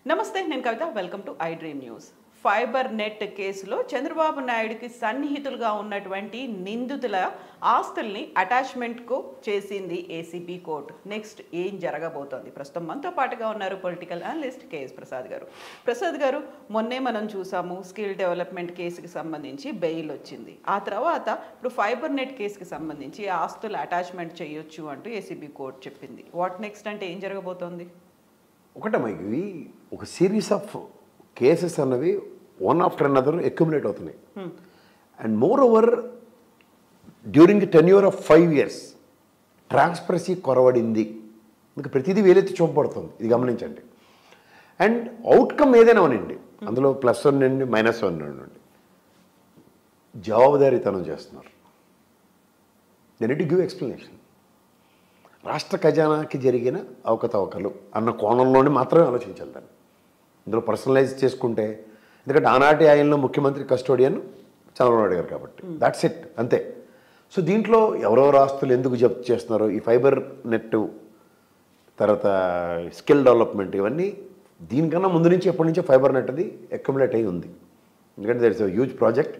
నమస్తే నేను Kavitha welcome to iDream news. Fiber net కేసులో చంద్రబాబు నాయుడుకి సన్నిహితులుగా ఉన్నటువంటి నిందితుల ఆస్తుల్ని అటాచ్మెంట్కు చేసింది ఏసీపీ కోర్టు. నెక్స్ట్ ఏం జరగబోతోంది? ప్రస్తుతం మనతో పాటుగా ఉన్నారు పొలిటికల్ అనలిస్ట్ కేఎస్ ప్రసాద్ గారు. ప్రసాద్ గారు, మొన్నే మనం చూసాము స్కిల్ డెవలప్మెంట్ కేసుకి సంబంధించి బెయిల్ వచ్చింది. ఆ తర్వాత ఇప్పుడు ఫైబర్ నెట్ కేసుకి సంబంధించి ఆస్తులు అటాచ్మెంట్ చేయొచ్చు అంటూ ఏసీబీ కోర్టు చెప్పింది. వాట్ నెక్స్ట్ అంటే ఏం జరగబోతోంది? ఒకటమ్మా, ఇవి ఒక సిరీస్ ఆఫ్ కేసెస్ అన్నవి వన్ ఆఫ్టర్ అనదర్ అక్యుములేట్ అవుతున్నాయి. And moreover during the tenure of 5 years transparency కొరవడింది. మీకు ప్రతిదీ వేలెత్తి చూపబడుతుంది, ఇది గమనించండి. అండ్ అవుట్కమ్ ఏదైనా ఉనండి, అందులో +1 నుండి -1 నుండి జవాబుదారీతనం చేస్తున్నారు. They need to give explanation. రాష్ట్ర ఖజానాకి జరిగిన అవకతవకలు అన్న కోణంలోనే మాత్రమే ఆలోచించాలి దాన్ని. ఇందులో పర్సనలైజ్ చేసుకుంటే, ఎందుకంటే ఆనాటి ఆయనలో ముఖ్యమంత్రి కస్టోడియన్ చంద్రబాబు నాయుడు గారు కాబట్టి దాట్స్ ఇట్, అంతే. సో దీంట్లో ఎవరెవరు ఆస్తులు ఎందుకు జప్తు చేస్తున్నారో, ఈ ఫైబర్ నెట్ తర్వాత స్కిల్ డెవలప్మెంట్, ఇవన్నీ దీనికన్నా ముందు నుంచి ఎప్పటి నుంచో ఫైబర్ నెట్ అది అక్యుములేట్ అయి ఉంది. ఎందుకంటే that is a huge project.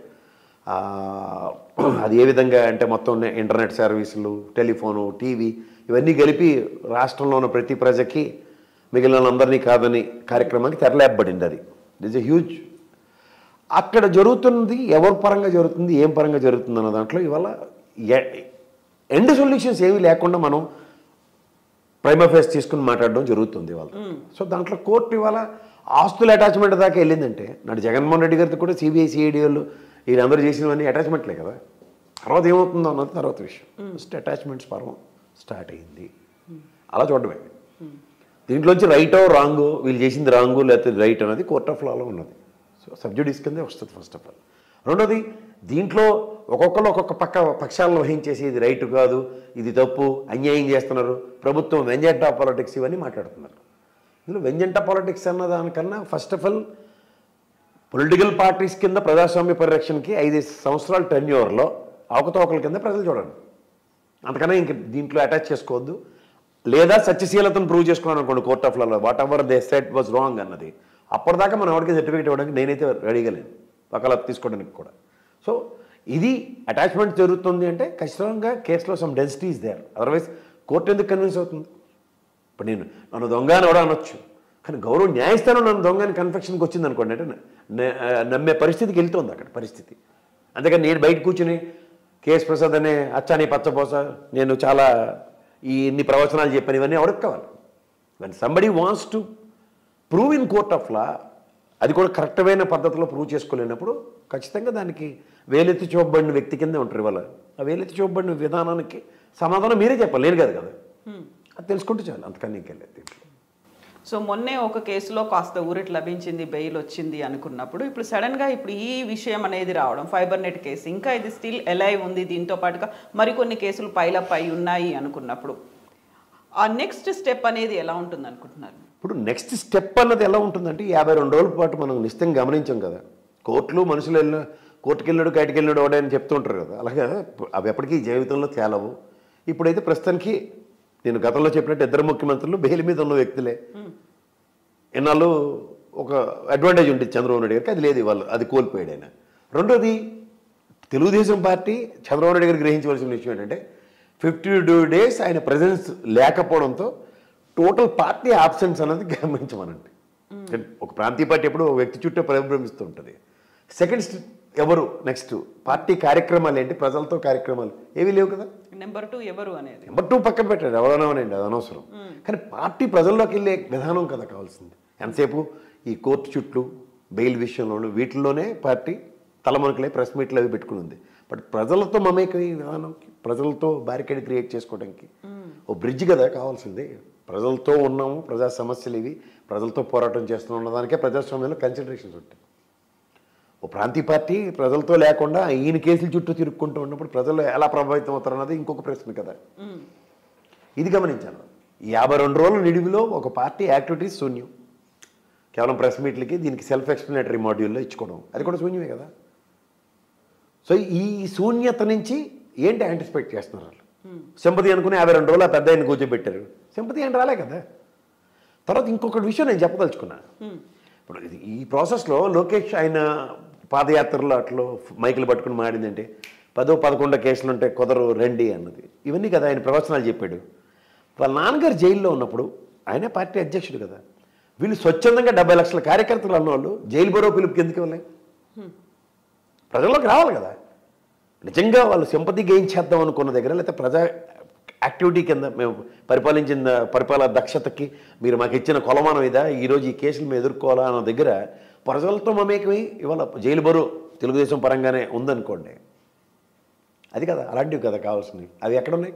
అది ఏ విధంగా అంటే మొత్తం ఇంటర్నెట్ సర్వీసులు, టెలిఫోను, టీవీ ఇవన్నీ కలిపి రాష్ట్రంలో ఉన్న ప్రతి ప్రజకి మిగిలిన అందరినీ కాదని కార్యక్రమానికి తెరలేపబడింది. అది ఇట్స్ ఎ హ్యూజ్. అక్కడ జరుగుతుంది ఎవరి పరంగా జరుగుతుంది, ఏం పరంగా జరుగుతుంది అన్న దాంట్లో ఇవాళ ఎండ్ సొల్యూషన్స్ ఏమీ లేకుండా మనం ప్రైమా ఫేస్ తీసుకుని మాట్లాడడం జరుగుతుంది ఇవాళ. సో దాంట్లో కోర్టు ఇవాళ ఆస్తుల అటాచ్మెంట్ దాకా వెళ్ళిందంటే, నాడు జగన్మోహన్ రెడ్డి గారితో కూడా సిబిఐ సిఐడి వాళ్ళు వీళ్ళందరూ చేసినవన్నీ అటాచ్మెంట్లే కదా. తర్వాత ఏమవుతుందో అన్నది తర్వాత విషయం. ఫస్ట్ అటాచ్మెంట్స్ పర్వం స్టార్ట్ అయింది, అలా చూడడమే. దీంట్లోంచి రైటో రాంగో, వీళ్ళు చేసింది రాంగు లేకపోతే రైట్ అనేది కోర్ట్ ఆఫ్ లాలో ఉన్నది. సో సబ్జుడిస్ కిందే వస్తుంది ఫస్ట్ ఆఫ్ ఆల్. రెండోది, దీంట్లో ఒక్కొక్కరు ఒక్కొక్క పక్షాలను వహించేసి ఇది రైట్ కాదు, ఇది తప్పు, అన్యాయం చేస్తున్నారు, ప్రభుత్వం వెంజెంటా పాలిటిక్స్ ఇవన్నీ మాట్లాడుతున్నారు. ఇందులో వెంజెంటా పాలిటిక్స్ అన్న దానికన్నా first of all political parties కింద ప్రజాస్వామ్య పరిరక్షణకి 5 సంవత్సరాల టెన్యూర్లో అవకతవకల కింద ప్రజలు చూడండి. అంతకన్నా ఇంక దీంట్లో అటాచ్ చేసుకోవద్దు. లేదా సత్యశీలతను ప్రూవ్ చేసుకున్నాను అనుకోండి కోర్ట్ ఆఫ్ లాలో, whatever they set was wrong అన్నది. అప్పటిదాకా మనం ఎవరికి సర్టిఫికేట్ ఇవ్వడానికి నేనైతే రెడీగా లేను, వకాలత్ తీసుకోవడానికి కూడా. సో ఇది అటాచ్మెంట్ జరుగుతుంది అంటే ఖచ్చితంగా కేసులో some density is there. Otherwise court ఎందుకు కన్విన్స్ అవుతుంది? ఇప్పుడు నన్ను దొంగ అని కూడా అనొచ్చు, కానీ గౌరవ న్యాయస్థానం నన్ను దొంగని కన్ఫెక్షన్కి వచ్చింది అనుకోండి అంటే నమ్మే పరిస్థితికి వెళ్తుంది అక్కడ పరిస్థితి. అందుకని నేను బయట కూర్చుని కేఎస్ ప్రసాద్ అనే అచ్చాని పచ్చపోస నేను చాలా ఇన్ని ప్రవచనాలు చెప్పాను ఇవన్నీ ఎవరికి కావాలి? When somebody wants to prove in court of law, అది కూడా కరెక్టమైన పద్ధతిలో ప్రూవ్ చేసుకోలేనప్పుడు ఖచ్చితంగా దానికి వేలెత్తి చూపబడిన వ్యక్తి కిందే ఉంటారు ఇవాళ. ఆ వేలెత్తి చూపబడిన విధానానికి సమాధానం మీరే చెప్పాలి, నేను కాదు కదా. అది తెలుసుకుంటే చాలు, అంతకన్నా ఇంకెళ్ళేది దీంట్లో. సో మొన్నే ఒక కేసులో కాస్త ఊరట లభించింది, బెయిల్ వచ్చింది అనుకున్నప్పుడు ఇప్పుడు సడన్గా ఇప్పుడు ఈ విషయం అనేది రావడం, ఫైబర్ నెట్ కేసు ఇంకా ఇది స్టిల్ ఎలైవ్ ఉంది, దీంతో పాటుగా మరికొన్ని కేసులు పైలప్ అయి ఉన్నాయి అనుకున్నప్పుడు ఆ నెక్స్ట్ స్టెప్ అనేది ఎలా ఉంటుంది అనుకుంటున్నారు? ఇప్పుడు నెక్స్ట్ స్టెప్ అన్నది ఎలా ఉంటుందంటే, 52 రోజుల పాటు మనం నిశ్చితంగా గమనించాం కదా. కోర్టులు మనుషులు కోర్టుకు వెళ్ళాడు బయటకు వెళ్ళాడు అని చెప్తూ ఉంటారు కదా. అలాగే అవి ఎప్పటికీ జీవితంలో తేలవు. ఇప్పుడైతే ప్రస్తుతానికి నేను గతంలో చెప్పినట్టు 2 ముఖ్యమంత్రులు బెయిల్ మీద ఉన్న వ్యక్తులే. ఎన్నాళ్ళు ఒక అడ్వాంటేజ్ ఉంటుంది చంద్రబాబు నాయుడు గారికి, అది లేదు ఇవాళ, అది కోల్పోయాడు ఆయన. రెండోది, తెలుగుదేశం పార్టీ చంద్రబాబు నాయుడు గారు గ్రహించవలసిన విషయం ఏంటంటే 52 days ఆయన ప్రజెన్స్ లేకపోవడంతో టోటల్ పార్టీ ఆబ్సెన్స్ అనేది గమనించమనండి. ఒక ప్రాంతీయ పార్టీ ఎప్పుడు ఒక వ్యక్తి చుట్టూ పరిభ్రమిస్తూ ఉంటుంది. సెకండ్ ఎవరు నెక్స్ట్ పార్టీ కార్యక్రమాలు ఏంటి, ప్రజలతో కార్యక్రమాలు ఏవి లేవు కదా. నెంబర్ 2 ఎవరు అనేది, నెంబర్ 2 పక్కన పెట్టాడు, ఎవరన్నామనండి, అది అనవసరం. కానీ పార్టీ ప్రజల్లోకి వెళ్ళే విధానం కదా కావాల్సింది. ఎంతసేపు ఈ కోర్టు చుట్టూ బెయిల్ విషయంలోనూ వీటిల్లోనే పార్టీ తలమనకలే ప్రెస్ మీట్లు అవి పెట్టుకుని ఉంది. బట్ ప్రజలతో మమేకమయ్యే విధానంకి, ప్రజలతో బ్యారికేడ్ క్రియేట్ చేసుకోవడానికి ఓ బ్రిడ్జ్ కదా కావాల్సింది. ప్రజలతో ఉన్నాము, ప్రజా సమస్యలు ఇవి, ప్రజలతో పోరాటం చేస్తున్నాం ఉన్నదానికే ప్రజాస్వామ్యంలో కన్సిడరేషన్స్ ఉంటాయి. ఓ ప్రాంతీయ పార్టీ ప్రజలతో లేకుండా ఈయన కేసుల చుట్టూ తిరుక్కుంటూ ఉన్నప్పుడు ప్రజలు ఎలా ప్రభావితం అవుతారు అన్నది ఇంకొక ప్రశ్న కదా. ఇది గమనించాను. 52 రోజుల నిడివిలో ఒక పార్టీ యాక్టివిటీస్ శూన్యం. కేవలం ప్రెస్ మీట్లకి దీనికి సెల్ఫ్ ఎక్స్ప్లెనేటరీ మాడ్యూల్లో ఇచ్చుకోవడం, అది కూడా శూన్యమే కదా. సో ఈ శూన్యత నుంచి ఏంటి యాంటిసిపేట్ చేస్తున్నారు వాళ్ళు? సింపతి అనుకుని 52 రోజులు ఆ పెద్ద ఆయన కూర్చోబెట్టారు, సింపతి అని రాలే కదా. తర్వాత ఇంకొకటి విషయం నేను చెప్పదలుచుకున్నా. ఇప్పుడు ఈ ప్రాసెస్లో లోకేష్ ఆయన పాదయాత్రలో అట్లా మైకులు పట్టుకుని మాడిందంటే 10-11 కేసులు ఉంటే కుదరు రండి అన్నది, ఇవన్నీ కదా ఆయన ప్రవచనాలు చెప్పాడు. వాళ్ళ నాన్నగారు జైల్లో ఉన్నప్పుడు ఆయనే పార్టీ అధ్యక్షుడు కదా, వీళ్ళు స్వచ్ఛందంగా 70 లక్షల కార్యకర్తలు అన్నవాళ్ళు జైలు బరో పిలుపుకి ఎందుకు ఇవ్వలే? ప్రజల్లోకి రావాలి కదా. నిజంగా వాళ్ళు సింపతి గెయిన్ చేద్దాం అనుకున్న దగ్గర, లేకపోతే ప్రజా యాక్టివిటీ కింద మేము పరిపాలన దక్షతకి మీరు మాకు ఇచ్చిన కొలమానం ఇదా, ఈరోజు ఈ కేసులు మేము ఎదుర్కోవాలా అన్న దగ్గర ప్రజలతో మమేకమై ఇవాళ జైలు బరు తెలుగుదేశం పరంగానే ఉందనుకోండి, అది కదా అలాంటివి కదా కావాల్సినవి. అవి ఎక్కడున్నాయి?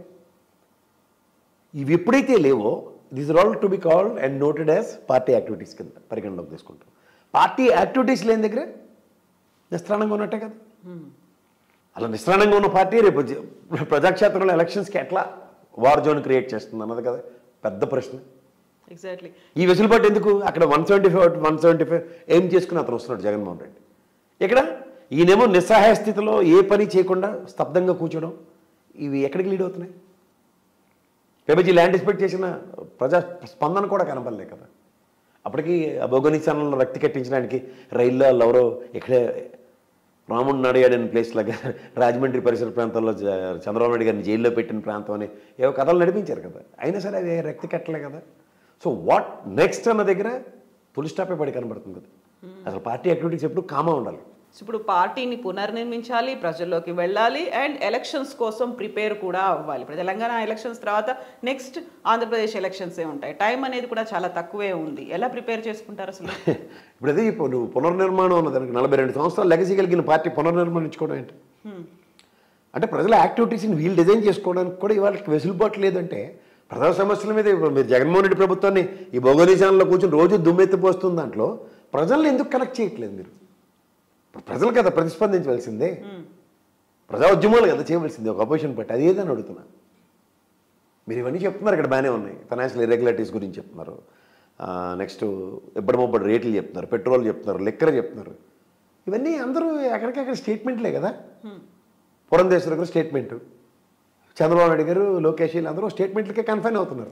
ఇవి ఎప్పుడైతే లేవో this are all to be called and noted as party activities కింద పరిగణలోకి తీసుకుంటాం. పార్టీ యాక్టివిటీస్ లేని దగ్గర నిస్త్రాణంగా ఉన్నట్టే కదా. అలా నిస్త్రాణంగా ఉన్న పార్టీ రేపు ప్రజాక్షేత్రంలో ఎలక్షన్స్కి ఎట్లా వార్ జోన్ క్రియేట్ చేస్తుంది అన్నది కదా పెద్ద ప్రశ్న. ఎగ్జాక్ట్లీ. ఈ వెసులుబాటు ఎందుకు? అక్కడ 175 ఏం చేసుకుని అతను వస్తున్నాడు జగన్మోహన్ రెడ్డి. ఇక్కడ ఈయనేమో నిస్సహాయ స్థితిలో ఏ పని చేయకుండా స్తబ్దంగా కూర్చోవడం, ఇవి ఎక్కడికి లీడ్ అవుతున్నాయి? పేపర్జీలు యాంటిసిపేట్ చేసిన ప్రజా స్పందన కూడా కనపడలే కదా. అప్పటికి భౌగోళిక రక్తి కట్టించడానికి రైల్లో వాళ్ళు ఎవరో ఇక్కడే రాముడు నడియాడని ప్లేస్ లాగా రాజమండ్రి పరిసర ప్రాంతాల్లో చంద్రబాబు నాయుడు గారిని జైల్లో పెట్టిన ప్రాంతం అని ఏవో కథలు నడిపించారు కదా. అయినా సరే అవి రక్తి కట్టలే కదా. సో వాట్ నెక్స్ట్ అన్న దగ్గర పులి స్టాపే పడి కనబడుతుంది కదా. అసలు పార్టీ యాక్టివిటీస్ ఎప్పుడు కామా ఉండాలి. ఇప్పుడు పార్టీని పునర్నిర్మించాలి, ప్రజల్లోకి వెళ్ళాలి, అండ్ ఎలక్షన్స్ కోసం ప్రిపేర్ కూడా అవ్వాలి. ఇప్పుడు తెలంగాణ ఎలక్షన్స్ తర్వాత నెక్స్ట్ ఆంధ్రప్రదేశ్ ఎలక్షన్సే ఉంటాయి. టైం అనేది కూడా చాలా తక్కువే ఉంది. ఎలా ప్రిపేర్ చేసుకుంటారు అసలు? ఇప్పుడు అదే ఇప్పుడు నువ్వు పునర్నిర్మాణం ఉన్నదానికి 42 సంవత్సరాలు లెగసీ కలిగిన పార్టీ పునర్నిర్మాణించుకోవడం ఏంటి అంటే ప్రజల యాక్టివిటీస్ని వీళ్ళు డిజైన్ చేసుకోవడానికి కూడా ఇవాళ వెసులుబాటు లేదంటే ప్రజా సమస్యల మీద మీరు జగన్మోహన్ రెడ్డి ప్రభుత్వాన్ని ఈ భౌగోళిక కూర్చొని రోజు దుమ్మెత్తిపోస్తున్న దాంట్లో ప్రజల్ని ఎందుకు కనెక్ట్ చేయట్లేదు మీరు? ప్రజలు కదా ప్రతిస్పందించవలసిందే, ప్రజా ఉద్యమాలు కదా చేయవలసిందే ఒక అపోజిషన్ పార్టీ. అది ఏదని అడుగుతున్నా. మీరు ఇవన్నీ చెప్తున్నారు, ఇక్కడ బాగానే ఉన్నాయి. ఫైనాన్షియల్ ఇర్రెగ్యులారిటీస్ గురించి చెప్తున్నారు, నెక్స్ట్ ఇబ్బడి రేట్లు చెప్తున్నారు, పెట్రోల్ చెప్తున్నారు, లిక్కర్ చెప్తున్నారు. ఇవన్నీ అందరూ ఎక్కడికక్కడ స్టేట్మెంట్లే కదా. పురంధేశ్వరి గారు స్టేట్మెంటు, చంద్రబాబు నాయుడు గారు, లోకేష్ అందరూ స్టేట్మెంట్లకే కన్ఫైన్ అవుతున్నారు.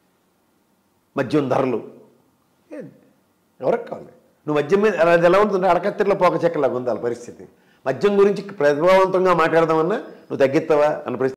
మద్యం ధరలు ఎవరికి కావాలి? నువ్వు మద్యం మీద అది ఎలా ఉంటుంటే అడకత్తిలో పోక చెక్కలాగా ఉంది వాళ్ళ పరిస్థితి. మద్యం గురించి ప్రభావవంతంగా మాట్లాడదామన్నా నువ్వు తగ్గిస్తావా అన్న పరిస్థితి.